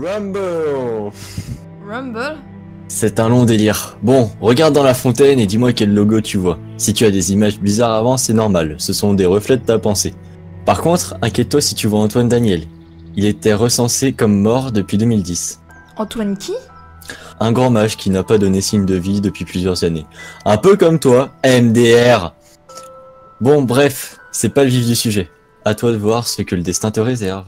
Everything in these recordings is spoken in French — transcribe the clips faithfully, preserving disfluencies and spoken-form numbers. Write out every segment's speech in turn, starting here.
Rumble. Rumble? C'est un long délire. Bon, regarde dans la fontaine et dis-moi quel logo tu vois. Si tu as des images bizarres avant, c'est normal, ce sont des reflets de ta pensée. Par contre, inquiète-toi si tu vois Antoine Daniel. Il était recensé comme mort depuis deux mille dix. Antoine qui? Un grand mage qui n'a pas donné signe de vie depuis plusieurs années. Un peu comme toi, M D R. Bon, bref, c'est pas le vif du sujet. À toi de voir ce que le destin te réserve.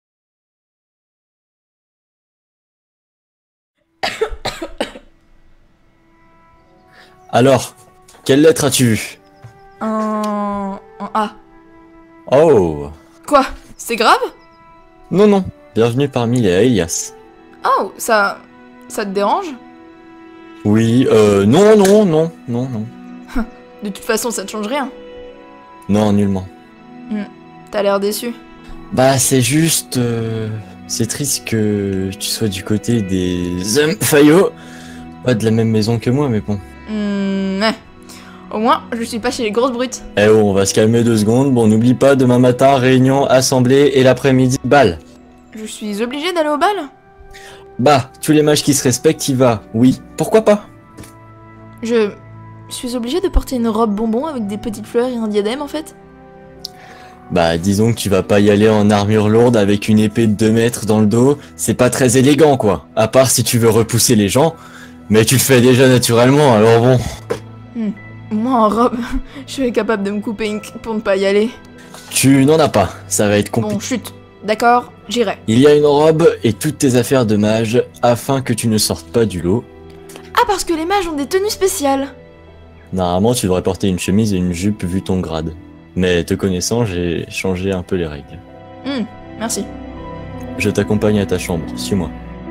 Alors, quelle lettre as-tu vue? Un... un A. Oh. Quoi? C'est grave? Non, non. Bienvenue parmi les Elias. Oh, ça... ça te dérange? Oui, euh, non, non, non, non, non. De toute façon, ça te change rien. Non, nullement. Hmm. T'as l'air déçu. Bah, c'est juste... euh, c'est triste que tu sois du côté des hommes faillots. Pas de la même maison que moi, mais bon. Hmm, ouais. Au moins, je suis pas chez les grosses brutes. Eh oh, on va se calmer deux secondes. Bon, n'oublie pas, demain matin, réunion, assemblée, et l'après-midi, bal. Je suis obligée d'aller au bal? Bah, tous les mages qui se respectent, y va. Oui, pourquoi pas? Je... suis obligée de porter une robe bonbon avec des petites fleurs et un diadème, en fait? Bah, disons que tu vas pas y aller en armure lourde avec une épée de deux mètres dans le dos. C'est pas très élégant, quoi. À part si tu veux repousser les gens. Mais tu le fais déjà naturellement, alors bon. Hmm. Moi, en robe, je suis capable de me couper une... pour ne pas y aller. Tu n'en as pas. Ça va être compliqué. Bon, chut. D'accord, j'irai. Il y a une robe et toutes tes affaires de mage afin que tu ne sortes pas du lot. Ah, parce que les mages ont des tenues spéciales. Normalement, tu devrais porter une chemise et une jupe vu ton grade. Mais te connaissant, j'ai changé un peu les règles. Hmm, merci. Je t'accompagne à ta chambre, suis-moi.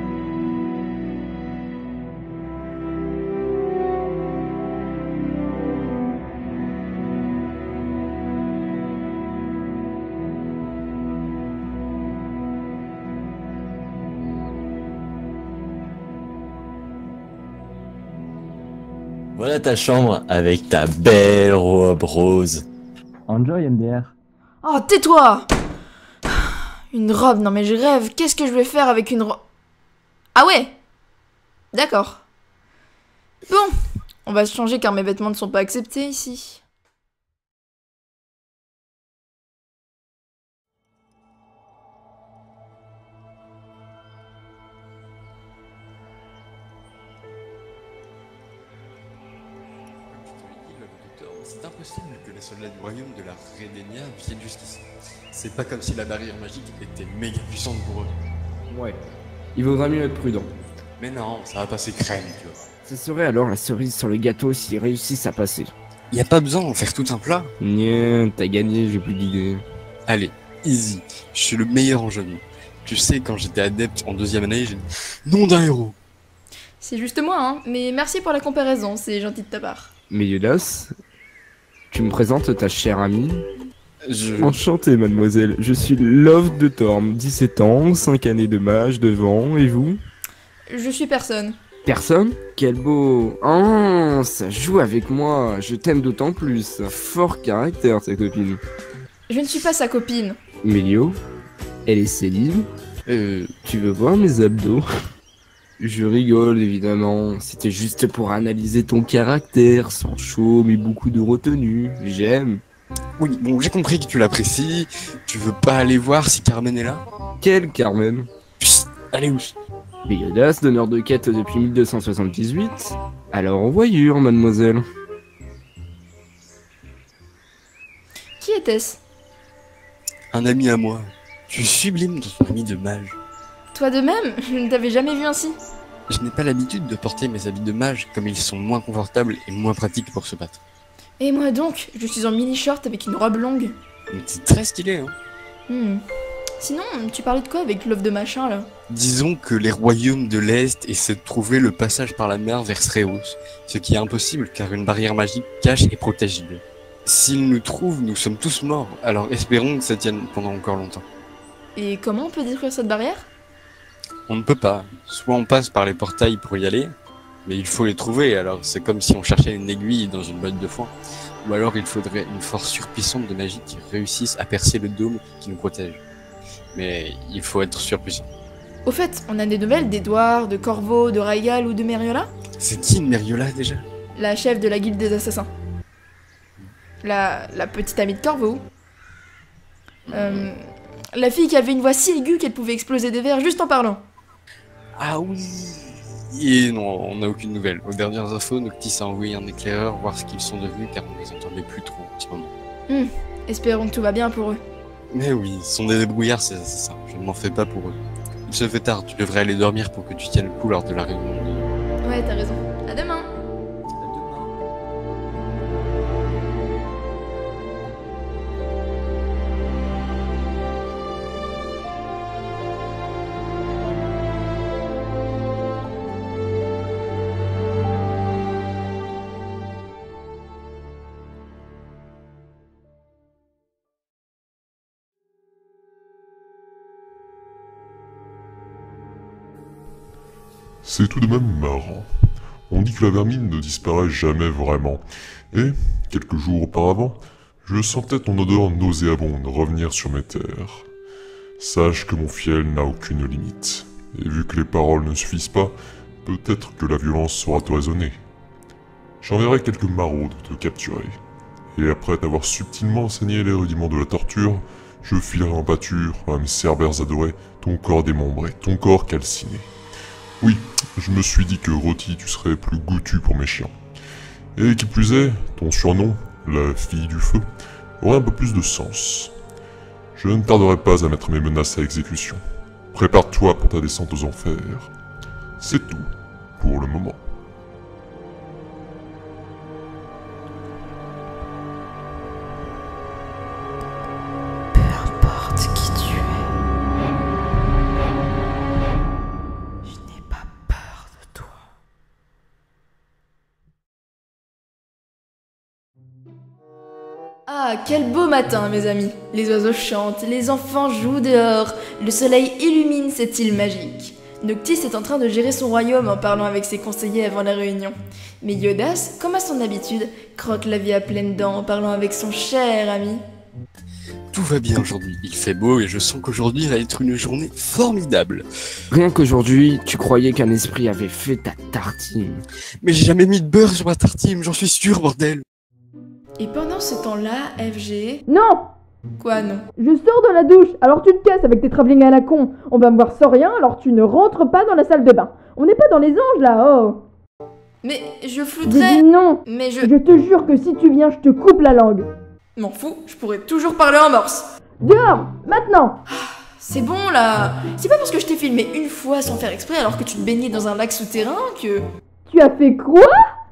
Voilà ta chambre avec ta belle robe rose. Enjoy M D R. Oh, tais-toi! Une robe, non mais je rêve. Qu'est-ce que je vais faire avec une robe? Ah ouais? D'accord. Bon, on va se changer car mes vêtements ne sont pas acceptés ici. C'est impossible que les soldats du royaume de la Redenia viennent jusqu'ici. C'est pas comme si la barrière magique était méga puissante pour eux. Ouais, il vaudra mieux être prudent. Mais non, ça va passer crème, tu vois. Ce serait alors la cerise sur le gâteau s'ils réussissent à passer. Y a pas besoin d'en faire tout un plat. Nien, t'as gagné, j'ai plus d'idées. Allez, easy. Je suis le meilleur en jeu de mots. Tu sais, quand j'étais adepte en deuxième année, j'ai nom d'un héros. C'est juste moi, hein, mais merci pour la comparaison, c'est gentil de ta part. Mais Yodas, tu me présentes ta chère amie? Je... Enchanté, mademoiselle. Je suis Love de Torm, dix-sept ans, cinq années de mage devant, et vous? Je suis personne. Personne? Quel beau... Oh, ça joue avec moi, je t'aime d'autant plus. Fort caractère, ta copine. Je ne suis pas sa copine. Mélio, elle est Céline. Euh, tu veux voir mes abdos? Je rigole, évidemment. C'était juste pour analyser ton caractère, sans chaud, mais beaucoup de retenue. J'aime. Oui, bon, j'ai compris que tu l'apprécies. Tu veux pas aller voir si Carmen est là? Quel Carmen? Psst, allez où? Biodas, donneur de quête depuis mille deux cent soixante-dix-huit. Alors en voyure, mademoiselle. Qui était-ce? Un ami à moi. Tu es sublime dans ton ami de mage. Toi de même? Je ne t'avais jamais vu ainsi. Je n'ai pas l'habitude de porter mes habits de mage comme ils sont moins confortables et moins pratiques pour se battre. Et moi donc, je suis en mini-short avec une robe longue. Mais c'est très stylé, hein. Hmm. Sinon, tu parlais de quoi avec l'œuf de machin là? Disons que les royaumes de l'Est essaient de trouver le passage par la mer vers Sreos, ce qui est impossible car une barrière magique cache et protège l'île. S'ils nous trouvent, nous sommes tous morts, alors espérons que ça tienne pendant encore longtemps. Et comment on peut détruire cette barrière? On ne peut pas. Soit on passe par les portails pour y aller, mais il faut les trouver, alors c'est comme si on cherchait une aiguille dans une botte de foin. Ou alors il faudrait une force surpuissante de magie qui réussisse à percer le dôme qui nous protège. Mais il faut être surpuissant. Au fait, on a des nouvelles d'Edouard, de Corvo, de Raigal ou de Meriola? C'est qui une Meriola déjà? La chef de la guilde des assassins. La, la petite amie de Corvo. Euh, la fille qui avait une voix si aiguë qu'elle pouvait exploser des verres juste en parlant. Ah oui. Et non, on n'a aucune nouvelle. Aux dernières infos, Noctis a envoyé un éclaireur voir ce qu'ils sont devenus car on les entendait plus trop en ce moment. Hmm, espérons que tout va bien pour eux. Mais oui, ce sont des débrouillards, c'est c'est ça. Je ne m'en fais pas pour eux. Il se fait tard, tu devrais aller dormir pour que tu tiennes le coup lors de la réunion. Ouais, t'as raison. À demain. C'est tout de même marrant. On dit que la vermine ne disparaît jamais vraiment. Et, quelques jours auparavant, je sentais ton odeur nauséabonde revenir sur mes terres. Sache que mon fiel n'a aucune limite. Et vu que les paroles ne suffisent pas, peut-être que la violence saura te raisonner. J'enverrai quelques maraudes te capturer. Et après t'avoir subtilement enseigné les rudiments de la torture, je filerai en pâture à mes cerbères adorés, ton corps démembré, ton corps calciné. Oui, je me suis dit que rôti tu serais plus goûtu pour mes chiens. Et qui plus est, ton surnom, la fille du feu, aurait un peu plus de sens. Je ne tarderai pas à mettre mes menaces à exécution. Prépare-toi pour ta descente aux enfers. C'est tout, pour le moment. Peu importe qui tu es, je n'ai pas peur de toi. Ah, quel beau matin, mes amis. Les oiseaux chantent, les enfants jouent dehors, le soleil illumine cette île magique. Noctis est en train de gérer son royaume en parlant avec ses conseillers avant la réunion. Mais Yodas, comme à son habitude, croque la vie à pleines dents en parlant avec son cher ami. Tout va bien aujourd'hui, il fait beau et je sens qu'aujourd'hui va être une journée formidable. Rien qu'aujourd'hui, tu croyais qu'un esprit avait fait ta tartine. Mais j'ai jamais mis de beurre sur ma tartine, j'en suis sûr, bordel. Et pendant ce temps-là, F G... Non! Quoi, non? Je sors de la douche, alors tu te casses avec tes travelling à la con. On va me voir sans rien, alors tu ne rentres pas dans la salle de bain. On n'est pas dans les anges là, oh! Mais je J'ai flouterais... dit non! Mais je... Je te jure que si tu viens, je te coupe la langue. M'en fous, je pourrais toujours parler en morse. Dehors! Maintenant! C'est bon, là. C'est pas parce que je t'ai filmé une fois sans faire exprès alors que tu te baignais dans un lac souterrain que... Tu as fait quoi?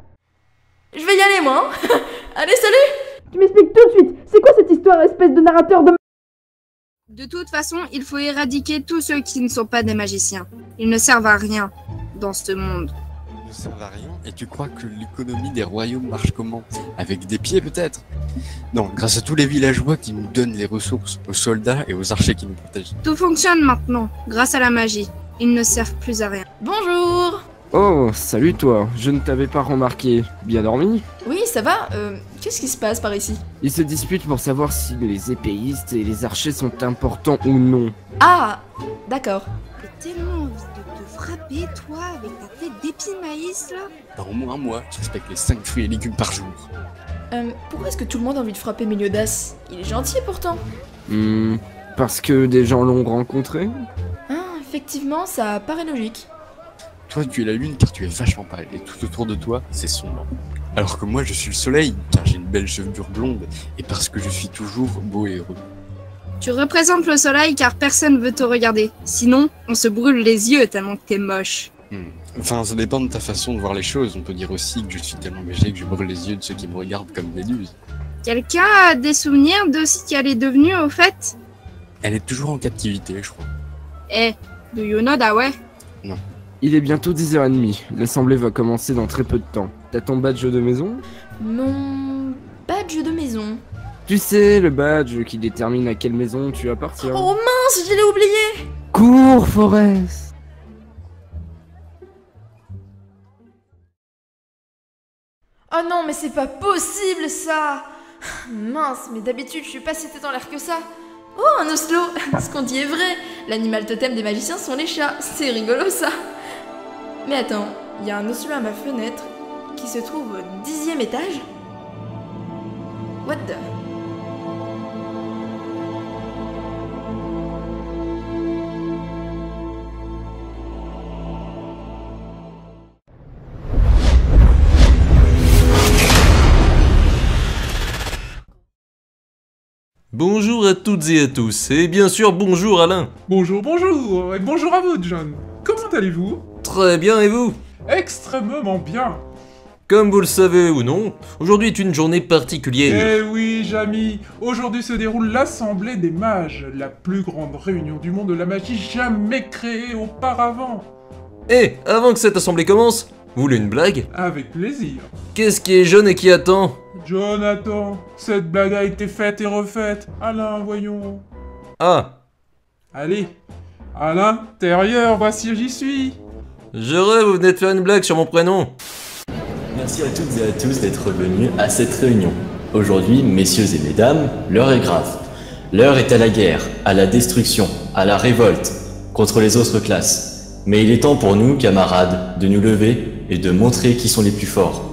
Je vais y aller, moi, hein. Allez, salut! Tu m'expliques tout de suite, c'est quoi cette histoire, espèce de narrateur de... De toute façon, il faut éradiquer tous ceux qui ne sont pas des magiciens. Ils ne servent à rien dans ce monde. Ils ne servent à rien. Et tu crois que l'économie des royaumes marche comment? Avec des pieds peut-être? Non, grâce à tous les villageois qui nous donnent les ressources, aux soldats et aux archers qui nous protègent. Tout fonctionne maintenant, grâce à la magie. Ils ne servent plus à rien. Bonjour! Oh, salut toi, je ne t'avais pas remarqué. Bien dormi? Oui, ça va? Euh, qu'est-ce qui se passe par ici? Ils se disputent pour savoir si les épéistes et les archers sont importants ou non. Ah! D'accord. J'ai tellement envie de te frapper, toi, avec ta tête d'épi de maïs, là. Dans au moins un mois, je respecte les cinq fruits et légumes par jour. Euh, pourquoi est-ce que tout le monde a envie de frapper Meliodas? Il est gentil pourtant. Hmm, parce que des gens l'ont rencontré? Ah, effectivement, ça paraît logique. Toi, tu es la lune car tu es vachement pâle et tout autour de toi, c'est sombre. Alors que moi, je suis le soleil car j'ai une belle chevelure blonde et parce que je suis toujours beau et heureux. Tu représentes le soleil car personne veut te regarder. Sinon, on se brûle les yeux tellement que t'es moche. Hmm. Enfin, ça dépend de ta façon de voir les choses. On peut dire aussi que je suis tellement végé que je brûle les yeux de ceux qui me regardent comme Méduse. Quelqu'un a des souvenirs de ce qu'elle est devenue, au fait? Elle est toujours en captivité, je crois. Eh, do you know that way? Il est bientôt dix heures trente, l'assemblée va commencer dans très peu de temps. T'as ton badge de maison? Mon badge de maison. Tu sais, le badge qui détermine à quelle maison tu appartiens. Oh mince, je l'ai oublié! Cours, Forest! Oh non, mais c'est pas possible ça! Mince, mais d'habitude je suis pas si tête en l'air que ça. Oh, un oslo. Ce qu'on dit est vrai. L'animal totem des magiciens sont les chats. C'est rigolo ça. Mais attends, il y a un oslo à ma fenêtre qui se trouve au dixième étage. What the... Bonjour à toutes et à tous, et bien sûr bonjour Alain. Bonjour, bonjour, et bonjour à vous, John. Comment allez-vous? Très bien, et vous? Extrêmement bien. Comme vous le savez ou non, aujourd'hui est une journée particulière. Eh oui, Jamy, aujourd'hui se déroule l'Assemblée des Mages, la plus grande réunion du monde de la magie jamais créée auparavant. Et avant que cette assemblée commence, vous voulez une blague? Avec plaisir. Qu'est-ce qui est jaune et qui attend? Jonathan, cette blague a été faite et refaite. Alain, voyons. Ah. Allez, à l'intérieur, voici j'y suis. Je rêve, vous venez de faire une blague sur mon prénom. Merci à toutes et à tous d'être venus à cette réunion. Aujourd'hui, messieurs et mesdames, l'heure est grave. L'heure est à la guerre, à la destruction, à la révolte, contre les autres classes. Mais il est temps pour nous, camarades, de nous lever et de montrer qui sont les plus forts.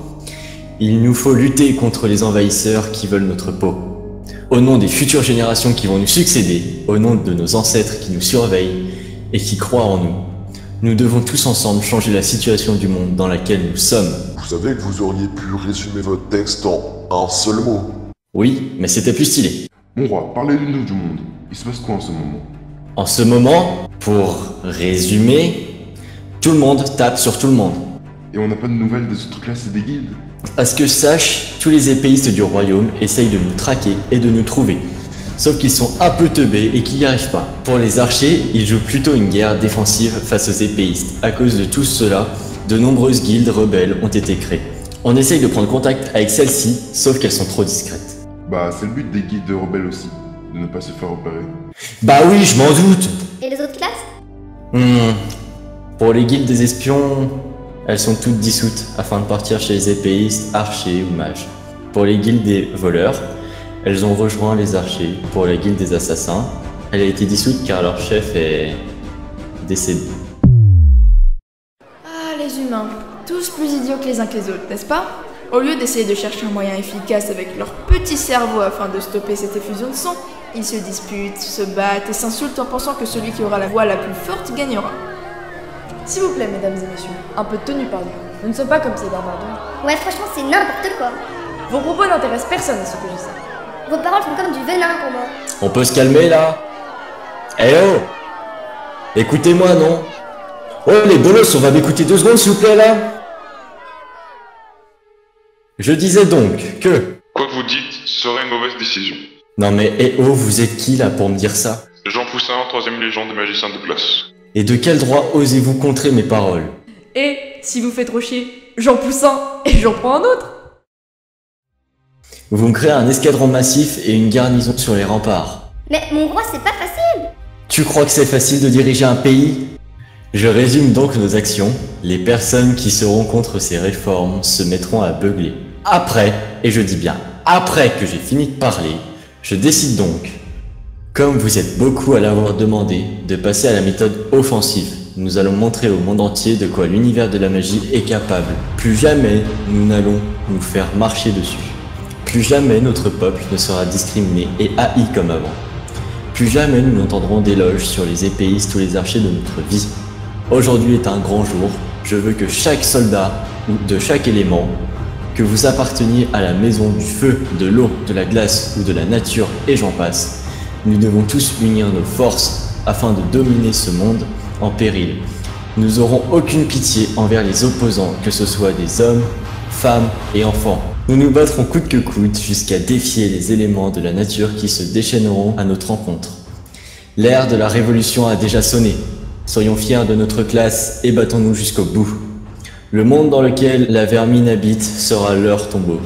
Il nous faut lutter contre les envahisseurs qui veulent notre peau. Au nom des futures générations qui vont nous succéder, au nom de nos ancêtres qui nous surveillent et qui croient en nous, nous devons tous ensemble changer la situation du monde dans laquelle nous sommes. Vous savez que vous auriez pu résumer votre texte en un seul mot. Oui, mais c'était plus stylé. Mon roi, parlez-nous du monde. Il se passe quoi en ce moment? En ce moment, pour résumer, tout le monde tape sur tout le monde. Et on n'a pas de nouvelles des autres classes et des guildes? À ce que je sache, tous les épéistes du royaume essayent de nous traquer et de nous trouver. Sauf qu'ils sont un peu teubés et qu'ils n'y arrivent pas. Pour les archers, ils jouent plutôt une guerre défensive face aux épéistes. À cause de tout cela, de nombreuses guildes rebelles ont été créées. On essaye de prendre contact avec celles-ci, sauf qu'elles sont trop discrètes. Bah, c'est le but des guildes rebelles aussi, de ne pas se faire repérer. Bah oui, je m'en doute. Et les autres classes? Hmm. Pour les guildes des espions, elles sont toutes dissoutes afin de partir chez les épéistes, archers ou mages. Pour les guildes des voleurs, elles ont rejoint les archers. Pour la guilde des assassins, elle a été dissoute car leur chef est décédé. Ah, les humains, tous plus idiots que les uns que les autres, n'est-ce pas? Au lieu d'essayer de chercher un moyen efficace avec leur petit cerveau afin de stopper cette effusion de sang, ils se disputent, se battent et s'insultent en pensant que celui qui aura la voix la plus forte gagnera. S'il vous plaît, mesdames et messieurs, un peu de tenue, pardon. Nous ne sommes pas comme ces barbardons. Ouais, franchement, c'est n'importe quoi. Vos propos n'intéressent personne à ce que je sais. Vos paroles sont comme du venin pour moi. On peut se calmer là? Eh oh! Écoutez-moi, non? Oh les bolos, on va m'écouter deux secondes s'il vous plaît là? Je disais donc que... Quoi que vous dites serait une mauvaise décision. Non mais eh oh, vous êtes qui là pour me dire ça? Jean Poussin, troisième légion des magiciens de classe. Et de quel droit osez-vous contrer mes paroles? Et si vous faites trop chier, j'en pousse un et j'en prends un autre. Vous me créez un escadron massif et une garnison sur les remparts. Mais mon roi, c'est pas facile. Tu crois que c'est facile de diriger un pays? Je résume donc nos actions. Les personnes qui seront contre ces réformes se mettront à beugler. Après, et je dis bien après que j'ai fini de parler, je décide donc, comme vous êtes beaucoup à l'avoir demandé, de passer à la méthode offensive. Nous allons montrer au monde entier de quoi l'univers de la magie est capable. Plus jamais nous n'allons nous faire marcher dessus. Plus jamais notre peuple ne sera discriminé et haï comme avant. Plus jamais nous n'entendrons d'éloges sur les épéistes ou les archers de notre vie. Aujourd'hui est un grand jour. Je veux que chaque soldat ou de chaque élément, que vous apparteniez à la maison du feu, de l'eau, de la glace ou de la nature et j'en passe, nous devons tous unir nos forces afin de dominer ce monde en péril. Nous n'aurons aucune pitié envers les opposants, que ce soit des hommes, femmes et enfants. Nous nous battrons coûte que coûte jusqu'à défier les éléments de la nature qui se déchaîneront à notre rencontre. L'ère de la révolution a déjà sonné. Soyons fiers de notre classe et battons-nous jusqu'au bout. Le monde dans lequel la vermine habite sera leur tombeau.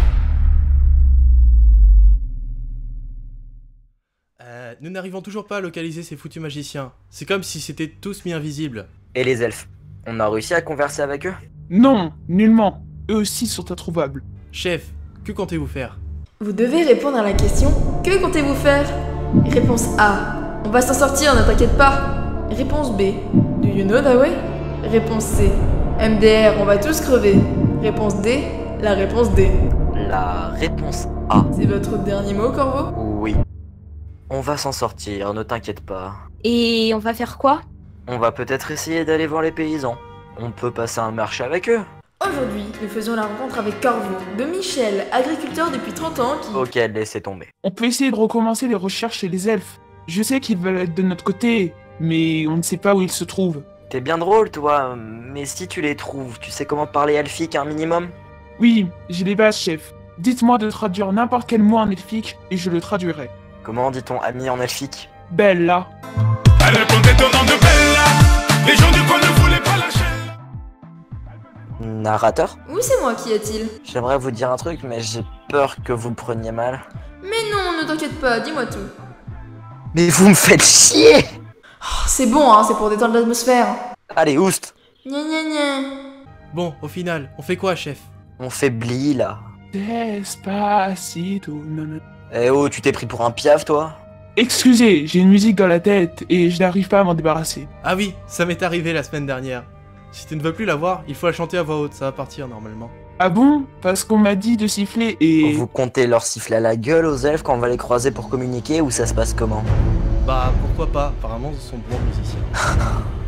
Euh, nous n'arrivons toujours pas à localiser ces foutus magiciens. C'est comme si c'était tous mis invisibles. Et les elfes? On a réussi à converser avec eux? Non, nullement. Eux aussi sont introuvables. Chef, que comptez-vous faire? Vous devez répondre à la question « Que comptez-vous faire ?» Réponse A. On va s'en sortir, ne t'inquiète pas. Réponse B. Do you know that way? Réponse C. M D R, on va tous crever. Réponse D. La réponse D. La réponse A. C'est votre dernier mot, Corvo? Oui. On va s'en sortir, ne t'inquiète pas. Et on va faire quoi? On va peut-être essayer d'aller voir les paysans. On peut passer un marché avec eux. Aujourd'hui, nous faisons la rencontre avec Corvo, de Michel, agriculteur depuis trente ans qui... Ok, laissez tomber. On peut essayer de recommencer les recherches chez les elfes. Je sais qu'ils veulent être de notre côté, mais on ne sait pas où ils se trouvent. T'es bien drôle, toi, mais si tu les trouves, tu sais comment parler elfique un minimum? Oui, j'ai les bases, chef. Dites-moi de traduire n'importe quel mot en elfique et je le traduirai. Comment dit-on ami en elfique? Bella. Elle répondait au nom de Bella. Les gens du coin ne voulaient pas lâcher. Narrateur? Oui, c'est moi, qu'y a-t-il? J'aimerais vous dire un truc, mais j'ai peur que vous le preniez mal. Mais non, ne t'inquiète pas, dis-moi tout. Mais vous me faites chier! Oh, c'est bon, hein, c'est pour détendre l'atmosphère. Allez, oust! Gna gna gna. Bon, au final, on fait quoi, chef? On fait Bli, là. Despacito, non, non. Eh oh, tu t'es pris pour un piaf, toi? Excusez, j'ai une musique dans la tête et je n'arrive pas à m'en débarrasser. Ah oui, ça m'est arrivé la semaine dernière. Si tu ne veux plus la voir, il faut la chanter à voix haute, ça va partir normalement. Ah bon? Parce qu'on m'a dit de siffler et... Vous comptez leur siffler à la gueule aux elfes quand on va les croiser pour communiquer ou ça se passe comment? Bah pourquoi pas, apparemment ce sont de bons musiciens.